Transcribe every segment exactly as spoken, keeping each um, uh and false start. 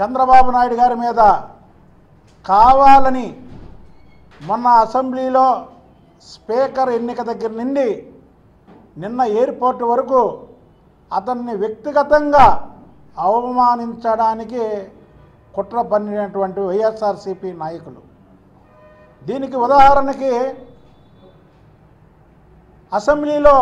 చంద్రబాబు నాయుడు గారి మీద కావాలని మొన్న అసెంబ్లీలో స్పీకర్ ఎన్నిక దగ్గర నుండి నిన్న ఎయిర్పోర్ట్ వరకు అతన్ని వ్యక్తిగతంగా అవమానించడానికి కుట్ర పన్నినటువంటి వైఎస్ఆర్సీపీ నాయకులు. దీనికి ఉదాహరణకి అసెంబ్లీలో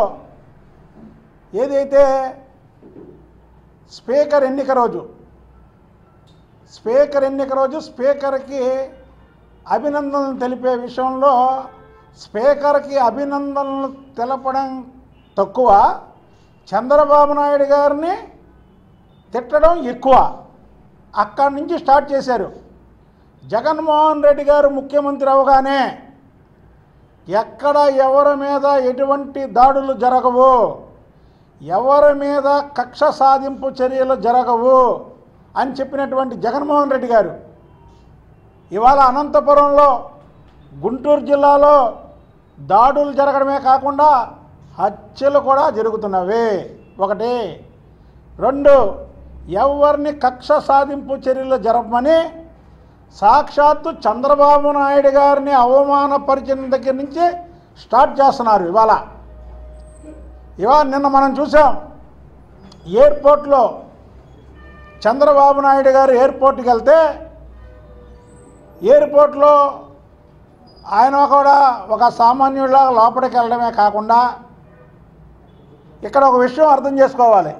ఏదైతే స్పీకర్ ఎన్నిక రోజు స్పీకర్ ఎన్నిక రోజు స్పీకర్కి అభినందనలు తెలిపే విషయంలో స్పీకర్కి అభినందనలు తెలపడం తక్కువ, చంద్రబాబు నాయుడు గారిని తిట్టడం ఎక్కువ. అక్కడి నుంచి స్టార్ట్ చేశారు. జగన్మోహన్ రెడ్డి గారు ముఖ్యమంత్రి అవగానే ఎక్కడ ఎవరి మీద ఎటువంటి దాడులు జరగవు, ఎవరి మీద కక్ష సాధింపు చర్యలు జరగవు అని చెప్పినటువంటి జగన్మోహన్ రెడ్డి గారు ఇవాళ అనంతపురంలో గుంటూరు జిల్లాలో దాడులు జరగడమే కాకుండా హత్యలు కూడా జరుగుతున్నవి. ఒకటి. రెండు, ఎవరిని కక్ష సాధింపు చర్యలు జరపమని సాక్షాత్తు చంద్రబాబు నాయుడు గారిని అవమానపరిచిన దగ్గర నుంచి స్టార్ట్ చేస్తున్నారు. ఇవాళ ఇవాళ నిన్న మనం చూసాం ఎయిర్పోర్ట్లో చంద్రబాబు నాయుడు గారు ఎయిర్పోర్ట్కి వెళ్తే ఎయిర్పోర్ట్లో ఆయన కూడా ఒక సామాన్యుడిలా లోపలికి వెళ్ళడమే కాకుండా ఇక్కడ ఒక విషయం అర్థం చేసుకోవాలి.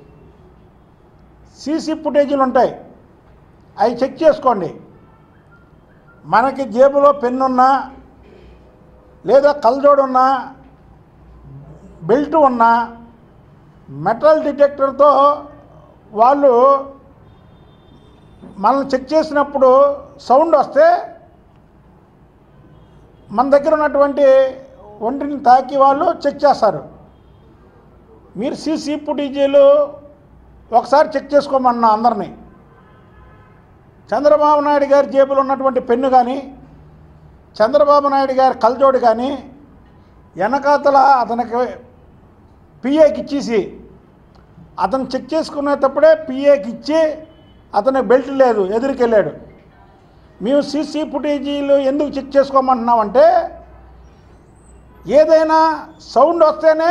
సీసీ ఫుటేజీలు ఉంటాయి, అవి చెక్ చేసుకోండి. మనకి జేబులో పెన్నున్నా లేదా కళ్ళజోడు ఉన్నా బెల్ట్ ఉన్నా మెటల్ డిటెక్టర్తో వాళ్ళు మనల్ని చెక్ చేసినప్పుడు సౌండ్ వస్తే మన దగ్గర ఉన్నటువంటి ఒంటిని తాకి వాళ్ళు చెక్ చేస్తారు. మీరు సీసీ ఫుటేజీలు ఒకసారి చెక్ చేసుకోమన్నా అందరినీ. చంద్రబాబు నాయుడు గారి జేబులో ఉన్నటువంటి పెన్ను కానీ చంద్రబాబు నాయుడు గారి కళ్ళజోడు కానీ వెనకాతల అతనికి పిఏకి ఇచ్చేసి అతను చెక్ చేసుకునేటప్పుడే పిఏకి ఇచ్చి అతనికి బెల్ట్ లేదు ఎదురుకెళ్ళాడు. మేము సీసీ ఫుటేజీలు ఎందుకు చెక్ చేసుకోమంటున్నామంటే ఏదైనా సౌండ్ వస్తేనే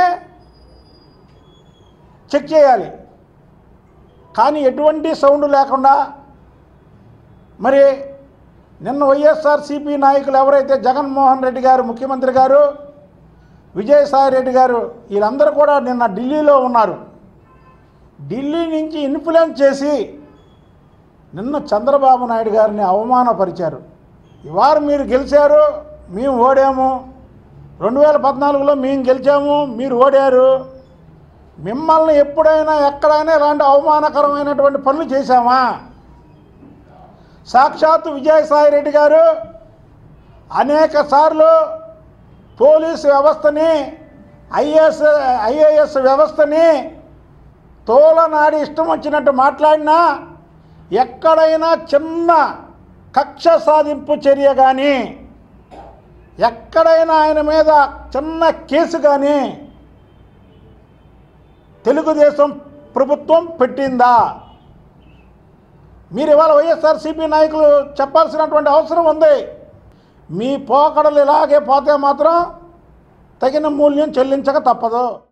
చెక్ చేయాలి, కానీ ఎటువంటి సౌండ్ లేకుండా. మరి నిన్న వైఎస్ఆర్సీపీ నాయకులు ఎవరైతే జగన్మోహన్ రెడ్డి గారు ముఖ్యమంత్రి గారు విజయసాయి రెడ్డి గారు వీళ్ళందరూ కూడా నిన్న ఢిల్లీలో ఉన్నారు. ఢిల్లీ నుంచి ఇన్ఫ్లుయెన్స్ చేసి నిన్న చంద్రబాబు నాయుడు గారిని అవమానపరిచారు. ఇవాళ మీరు గెలిచారు, మేము ఓడాము, రెండు వేల పద్నాలుగులో మేము గెలిచాము, మీరు ఓడారు. మిమ్మల్ని ఎప్పుడైనా ఎక్కడైనా ఇలాంటి అవమానకరమైనటువంటి పనులు చేశామా? సాక్షాత్తు విజయసాయి రెడ్డి గారు అనేక సార్లు పోలీసు వ్యవస్థని ఐఏఎస్ ఐఏఎస్ వ్యవస్థని తోలనాడి ఇష్టం వచ్చినట్టు మాట్లాడినా ఎక్కడైనా చిన్న కక్ష సాధింపు చర్య కానీ ఎక్కడైనా ఆయన మీద చిన్న కేసు కానీ తెలుగుదేశం ప్రభుత్వం పెట్టిందా? మీరు ఇవాళ వైఎస్ఆర్సీపీ నాయకులు చెప్పాల్సినటువంటి అవసరం ఉంది. మీ పోకడలు ఇలాగే పోతే మాత్రం తగిన మూల్యం చెల్లించక తప్పదు.